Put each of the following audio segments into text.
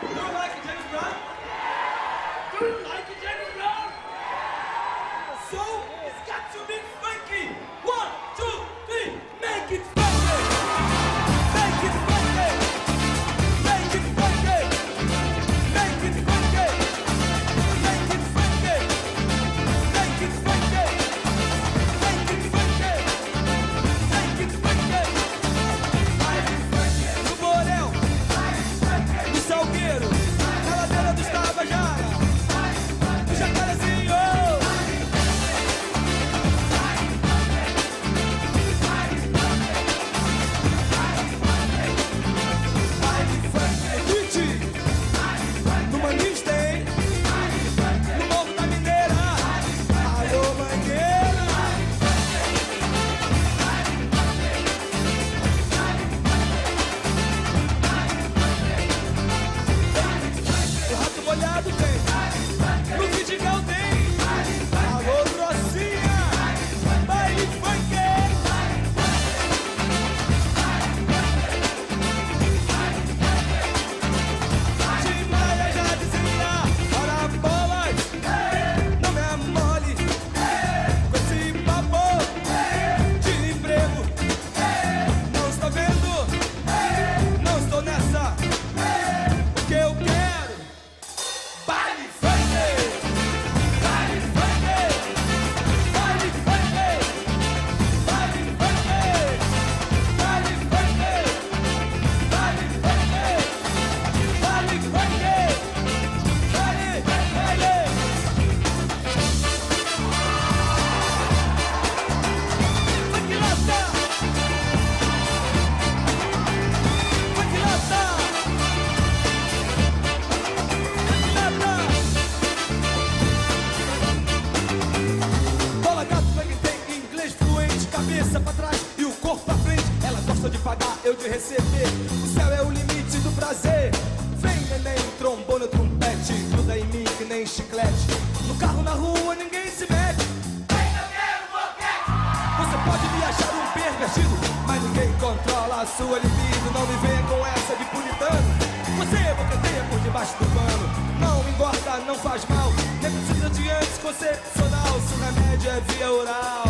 Eu de receber, o céu é o limite do prazer. Vem neném, trombone, trompete, gruda em mim que nem chiclete. No carro, na rua, ninguém se mete. Vem que eu quero boquete. Você pode me achar um pervertido, mas ninguém controla a sua libido. Não me venha com essa de puritano. Você boqueteia por debaixo do pano. Não engorda, não faz mal. Nem precisa de anticoncepcional. Se o remédio é via oral.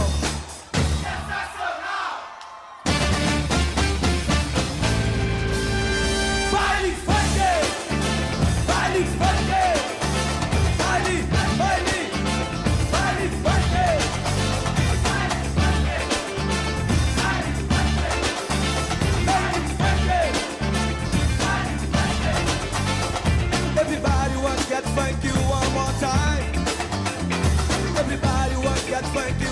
Everybody want to get funky